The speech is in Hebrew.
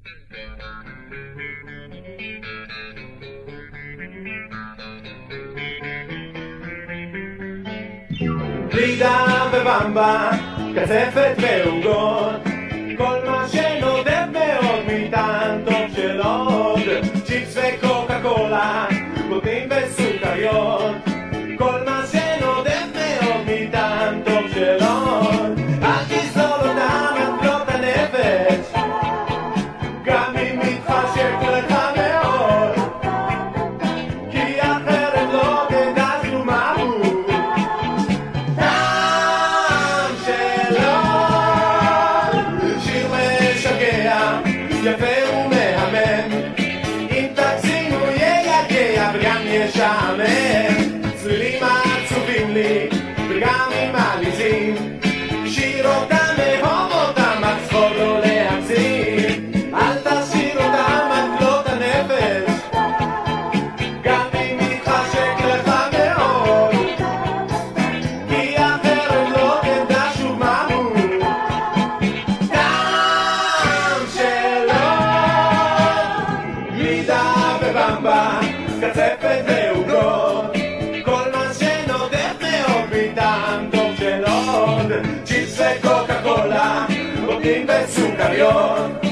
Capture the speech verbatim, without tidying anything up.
גלידה ובמבה, קצפת ועוגות, כל מה שנודף מאוד מטעם טוב של עוד, צ'יפס וקוקה קולה, גוטים וסוכריות, כל מה שנודף מאוד מטעם טוב של עוד. אל תסלול אותם מקלות הנפש, גם אם מתחשק לך מאוד, כי אחרת לא תדע שום מהות. טעם של עוד, שיר משגע, יפה ומהמם, אם תגזימו ייגע וגם ישעמם. צלילים עצובים לי וגם אם מעליזים, שיר אותם לאהוב אותם, אך זכור לא להגזים. אל תשאיר אותם מקלות הנפש, גם אם מתחשק לך מאוד, כי אחרת לא תדע שוב מהות. טעם של עוד, גלידה ובמבה, קצפת ועוגות, כל מה שנודף מאוד מטעם טוב של עוד, צ'יפס וקוקה קולה, גוטים וסוכריות.